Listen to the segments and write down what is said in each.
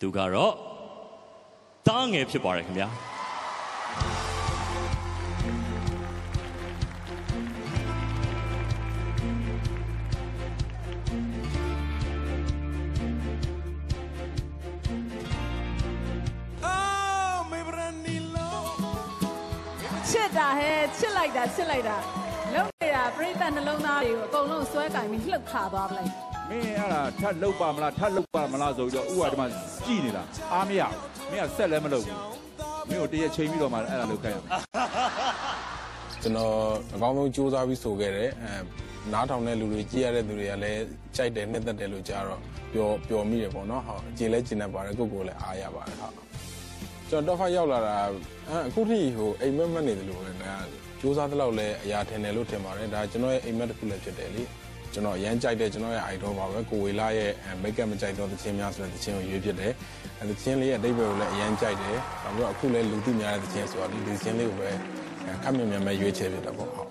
သူကတော့တားငယ်ဖြစ်ပါတယ်ခင်ဗျာချစ်တာဟဲ့ချစ်လိုက်တာလုံးနေတာပြိတ္တနှလုံးသားတွေကိုအကုန်လုံးဆွဲကင်ပြီးလှုပ်ခါသွားပလိုက်မင်းအဲ့ဒါထပ်လှုပ်ပါမလားထပ်လှုပ်ပါမလားဆိုပြီးတော့ဥကဒီမှာကြည်နေတာအားမရဘူးမင်းကဆက်လည်းမလုပ်ဘူးမင်းတို့တရက်ချိန်ပြီးတော့မှအဲ့ဒါလုပ်ခိုင်းရမယ်ကျွန်တော်အကောင်းဆုံးစူးစမ်းပြီးဆိုခဲ့တယ်နားထောင်တဲ့လူတွေကြည့်ရတဲ့လူတွေကလည်းကြိုက်တယ်နှစ်သက်တယ်လို့ကြားတော့ပျော်မိတယ်ပေါ့နော်ဟုတ်အကြည်လဲကျင်နေပါတယ်ကိုကိုလည်းအားရပါတယ်ဟုတ်ကျွန်တော် Top-5 ရောက်လာတာအခုထိဟိုအိမ်မက်နေတယ်လို့ပဲဒါစူးစမ်းတဲ့လောက်လည်းအရာထင်တယ်လို့ထင်ပါတယ်ဒါကျွန်တော်ရဲ့အိမ်မက်တစ်ခုလည်းဖြစ်တယ်လေကျွန်တော်အရန်ကြိုက်တယ်ကျွန်တော်ရဲ့ idol ပါပဲကိုဝေလာရဲ့ make up မကြိုက်တော့တခြင်းများဆိုတဲ့တခြင်းကိုရွေးဖြစ်တယ်တခြင်းလေးရဲ့အဓိပ္ပာယ်ကိုလည်းအရန်ကြိုက်တယ်နောက်ပြီးတော့အခုလည်းလူသိများတဲ့တခြင်းဆိုတော့ဒီတခြင်းလေးကိုပဲခက်မြင်မြန်မဲ့ရွေးချယ်ဖြစ်တာပေါ့ဟုတ်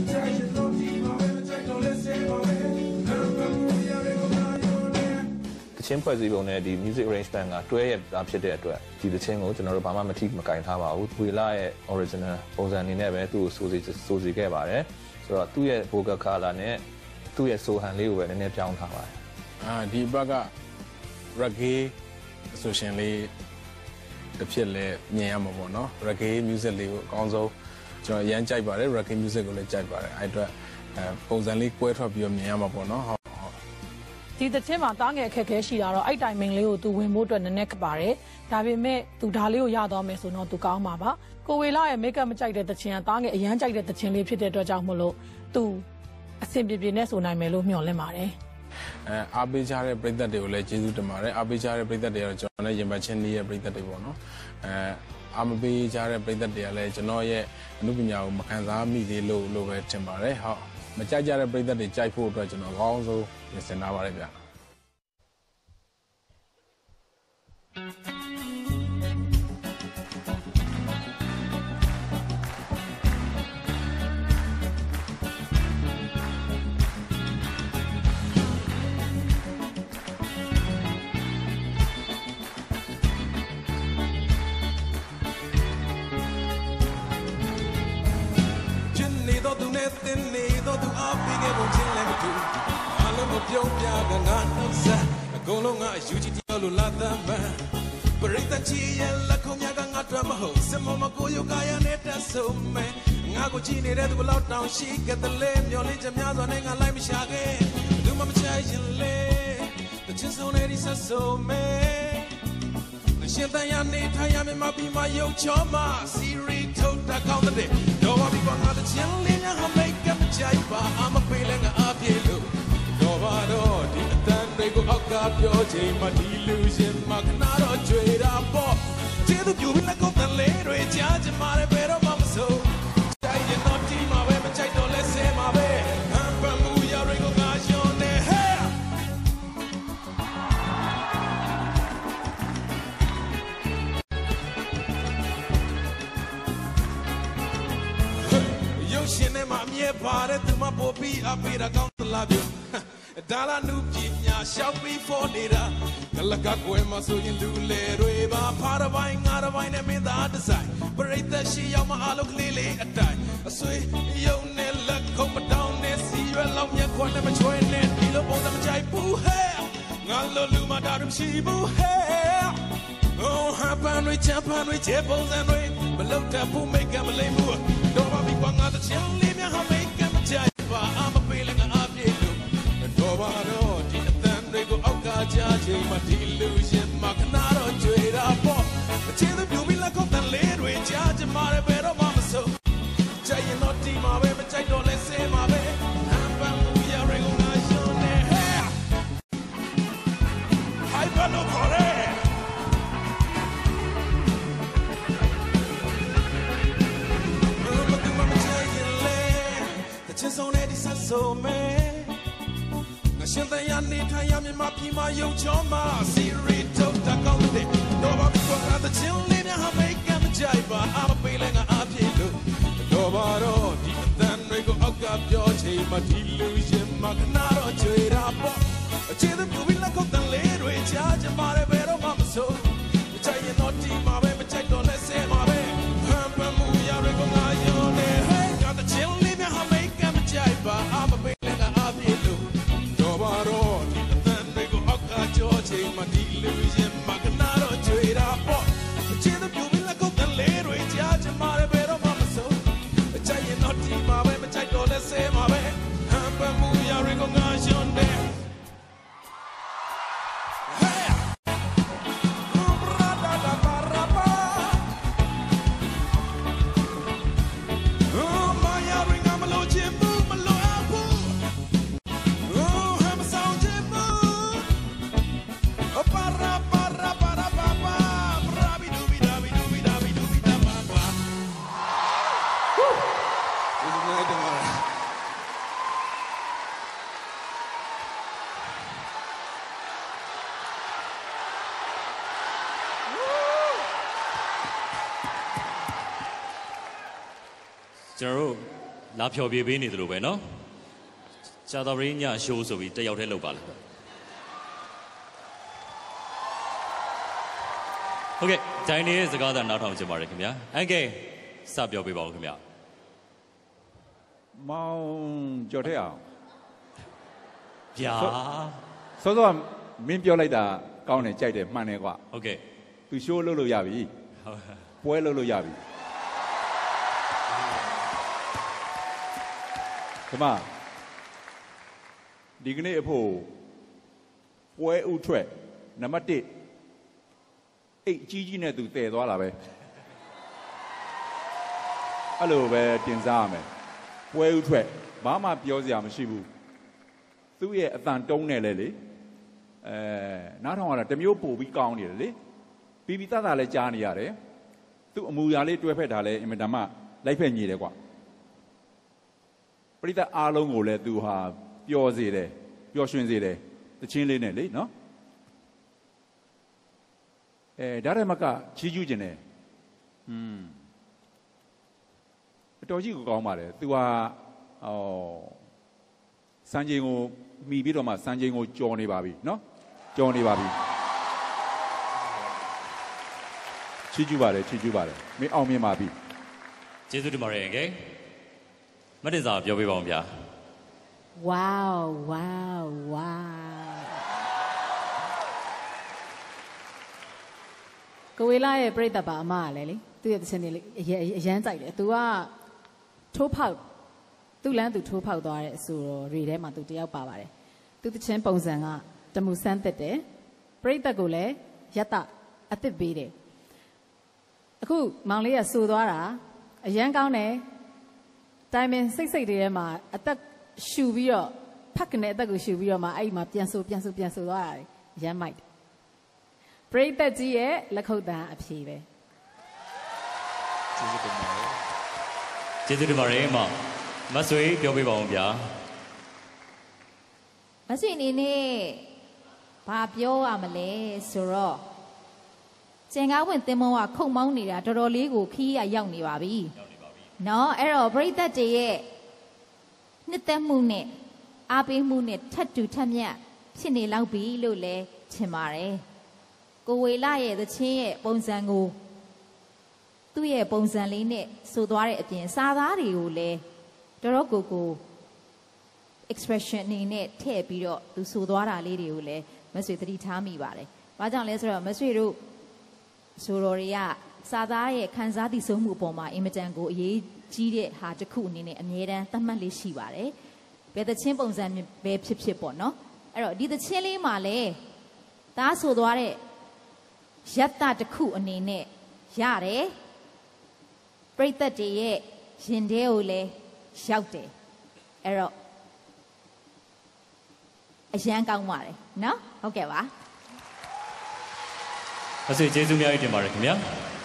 တခြင်းဖွဲ့စည်းပုံနဲ့ဒီ music arrangement ကတွဲရတာဖြစ်တဲ့အတွက်ဒီတခြင်းကိုကျွန်တော်တို့ဘာမှမထိမကင်ထားပါဘူးဝေလာရဲ့ original ပုံစံအနေနဲ့ပဲသူ့ကိုစိုးစီခဲ့ပါတယ်ဆိုတော့သူ့ရဲ့ vocal color နဲ့သူ့ရဲ့ဆိုဟန်လေးကိုပဲနည်းနည်းပြောင်းထားပါတယ်ဒီဘက်က reggae association လေးတစ်ဖြစ်လဲမြင်ရမှာပေါ့နော် reggae music လေးကိုအကောင်းဆုံးကျွန်တော်ရမ်းကြိုက်ပါတယ် reggae music ကိုလည်းကြိုက်ပါတယ်အဲ့အတွက်ပုံစံလေးကွဲထွက်ပြီးတော့မြင်ရမှာပေါ့နော်ဟုတ်ဒီတခြင်းမှာတားငယ်အခက်ခဲရှိတာတော့အဲ့တိုင်မင်လေးကိုသူဝင်ဖို့အတွက်နည်းနည်းခပါတယ်ဒါပေမဲ့သူဒါလေးကိုရသွားမယ်ဆိုတော့သူကောင်းပါပါကိုဝေလာရဲ့ make up မကြိုက်တဲ့တခြင်းကတားငယ်အရန်ကြိုက်တဲ့တခြင်းလေးဖြစ်တဲ့အတွက်ကြောင့်မလို့သူအဆင်ပြေနဲ့ဆိုနိုင်မယ်လို့မျှော်လင့်ပါတယ်အားပေးကြတဲ့ပရိသတ်တွေကိုလည်းကျေးဇူးတင်ပါတယ်အားပေးကြတဲ့ပရိသတ်တွေကတော့ကျွန်တော်နဲ့ရင်ပတ်ချင်းနေတဲ့ပရိသတ်တွေပေါ့နော်အားမပေးကြတဲ့ပရိသတ်တွေကလည်းကျွန်တော်ရဲ့အမှုပညာကိုမခံစားမိသေးလို့ပဲထင်ပါတယ်ဟုတ်မကြိုက်ကြတဲ့ပရိသတ်တွေကြိုက်ဖို့အတွက်ကျွန်တော်အကောင်းဆုံးပြင်ဆင်ထားပါတယ်ဗျာတင်းနေတော့သူအားပေးခဲ့ဖို့ချင်းလည်းမတူအားလုံးကိုပြုံးပြကငါနှုတ်ဆက်အကုန်လုံးကအယူကြီးတရားလို့လာသမ်းပန်းပရိသတ်ချီရဲ့လက်ခုံများကငါတွေ့မဟုတ်စမမကိုယုကာရနဲ့တဆုံမဲ့ငါကိုကြည့်နေတဲ့သူဘလောက်တောင်ရှိခဲ့တဲ့လေမျော်လင့်ချက်များစွာနဲ့ငါလိုက်မရှာခဲ့သူမချင်ရင်လေတချင်ဆုံးနေဒီဆက်ဆုံမဲ့ရှင်တန်ရနေထိုင်ရမြမပြီးမှရုပ်ချောမှစီရီထုတ်တာကောင်းတဲ့တော့ဘာပြီးငါတချင်လေးများဟမိတ်ကမကြိုက်ပါအမပေးလည်းငါအပြေလို့တော့ဘာတော့ဒီအတန်တွေကိုအောက်ကပြောချိန်မှဒီလူရှင်မခဏတော့ကြွေတာပေါ့ကျေးဇူးပြုပြီးလက်ကုပ်တန်လေးတွေကြားချင်ပါလေဘယ်တော့မှမဆိုးကြိုက်ရင်တော့ဒီမှာပဲမကြိုက်တော့လဲဆဲမှာပဲဟန်ပမှုရတွေကိုငါရှောင်းနေဟဲ့ရှင်နဲ့မအမြဲပါတယ်သူမပေါ်ပြီးအပေးတာကောင်းသလားပြောဒါလာနုပညာရှောက်ပြီးဖို့နေတာကလကကွယ်မဆိုရင်လူလေတွေပါဖားတစ်ပိုင်းငါတစ်ပိုင်းနဲ့မင်းသားတစ်ဆိုင်ပရိသတ်ရှိရောက်မအားလုံးကလေးလေးအတိုင်းအဆွေယုံနဲ့လက်ခုံမတောင်းနဲ့စီရွယ်လောက်မြက်ခွန်းနဲ့မချွေနဲ့ဒီလိုပုံစံမကြိုက်ဘူးဟဲ့ငါလိုလူမတားမရှိဘူးဟဲ့Oh, happen with Japan with Japan and we below tapu make them lay more. Don't be one other chill, leave me how make them jive. I'm a feeling up you. And Tobado, then they go out, judging my delusion, Macanaro, trade up. The chill of you be like up and laid with judge and my better mama so. Jay not team my way, but I don't let's say my way. Happen we are recognition there. I got no correct. On Eddie says so, man. I should they are neat. I am in my pima, yo, choma. Siri, took the comedy. Nobody got the children. I make them jive. I'm a feeling up here. Nobody, then we go up your chain, my delusion, Magnaro, trade up. A chill of you will look up the lid, we charge a better mama so. illusion magnaro chera po chin the beauty like a lero judge mare pero mama so chai not team ma be chai do le say ma be hamba mu ya recognition there ကျွန်တော်တို့လာဖြော်ပြပေးနေသလိုပဲเนาะကြာတော်ရင်းညရှိုးဆိုပြီးတက်ရောက်ထဲလောက်ပါလားဟုတ်ကဲ့ဂျိုင်းလေးစကားသာနားထောင်ချင်ပါတယ်ခင်ဗျာအန်ကဲစပြောပေးပါဦးခင်ဗျာမောင်ကြော်ထက်အောင်ဗျာစောစောမင်းပြောလိုက်တာကောင်းတယ်ကြိုက်တယ်မှန်တယ်ကွာဟုတ်ကဲ့သူရှိုးလုပ်လို့ရပြီပွဲလုပ်လို့ရပြီဒီမှာဒီကနေ့အဖို့ပွဲဥထွက်နံပါတ်1အိတ်ကြီးနဲ့သူတည်သွားတာပဲအဲ့လိုပဲတင်စားရမယ်ပွဲဥထွက်ဘာမှပြောစရာမရှိဘူးသူ့ရဲ့အတန်တုံးနဲ့လေနားထောင်ရတာတမျိုးပို့ပြီးကောင်းနေတယ်လေပြီးပြီးသားလည်းကြားနေရတယ်သူ့အမူအရာလေးတွဲဖက်တာလည်းအင်မတန်မှလိုက်ဖက်ညီတယ်ကွာပရိသတ်အားလုံးကိုလည်းသူဟာပျော်စေတယ်ပျော်ရွှင်စေတယ်တချင်းလေးနဲ့လေနော်ဒါရမကချီးကျူးခြင်းတယ်အတော်ကြီးကိုကောင်းပါတယ်သူဟာစံချိန်ကိုမှီပြီးတော့မှစံချိန်ကိုကြော်နေပါပြီနော်ကြော်နေပါပြီချီးကျူးပါတယ်မင်းအောင်မြင်ပါပြီကျေးဇူးတင်ပါတယ်ကဲမတင်စာပြောပေးပါဦးဗျာ Wow ကိုဝေလာရဲ့ပြိတ္တပါအမကလည်းလေသူ့ရဲ့သချင်းတွေအရန်ကြိုက်တယ်သူကထိုးဖောက်သူ့လမ်းသူထိုးဖောက်သွားတဲ့အဆိုတော်တွေထဲမှာသူတယောက်ပါပါတယ်သူသချင်းပုံစံကတမှုဆန်းသက်တယ်ပြိတ္တကိုလည်းယတ္တအသစ်ပေးတယ်အခုမောင်လေးကဆိုသွားတာအရန်ကောင်းတယ်တိုင်ပင်စိတ်တွေထဲမှာအသက်ရှူပြီးတော့ဖက်ကနေအသက်ကိုရှူပြီးတော့မှအဲ့မှာပြန်ဆိုသွားတာရမ်းမိုက်ပရိသတ်ကြီးရဲ့လက်ခုပ်တန်းအဖြေပဲကျေးဇူးတင်ပါတယ်မဆွေပြောပေးပါဦးဗျာမဆွေအနေနဲ့ဘာပြောရမလဲဆိုတော့ကျင်ကားဝင်သင်္ဘောကခုတ်မောင်းနေတာတော်တော်လေးကိုခီးရရောက်နေပါပြီနော်အဲ့တော့ပရိသတ်တွေရဲ့နှစ်သက်မှုနဲ့အားပေးမှုနဲ့ထပ်တူထပ်မြတ်ဖြစ်နေလောက်ပြီလို့လဲထင်ပါတယ်ကိုဝေလာရဲ့သချင်းရဲ့ပုံစံကိုသူ့ရဲ့ပုံစံလေးနဲ့ဆိုသွားတဲ့အပြင်စာသားတွေကိုလည်းတော်ကို expression အနေနဲ့ထည့်ပြီးတော့သူဆိုသွားတာလေးတွေကိုလည်းမဆွေသတိထားမိပါတယ်။ဘာကြောင့်လဲဆိုတော့မဆွေတို့ဆိုတော်တွေကစာသားရဲ့ခံစားသိဆုံးမှုအပေါ်မှာအင်မတန်ကိုအရေးကြီးတဲ့ဟာတစ်ခုအနေနဲ့အမြဲတမ်းသတ်မှတ်လေးရှိပါတယ်။ဘယ်သချင်းပုံစံပဲဖြစ်ပေါ့နော်။အဲ့တော့ဒီသချင်းလေးမှာလည်းသားဆိုသွားတဲ့ယတ္တတစ်ခုအနေနဲ့ရတယ်။ပရိသတ်တွေရဲ့ရင်ထဲကိုလည်းရောက်တယ်အဲ့တော့အရန်ကောင်းပါတယ်နော်ဟုတ်ကဲ့ပါအဆွေကျေးဇူးများတင်ပါတယ်ခင်ဗျာ